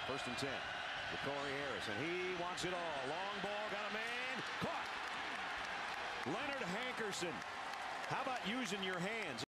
First and 10. To Corey Harris, and he wants it all. Long ball, got a man, caught. Leonard Hankerson. How about using your hands?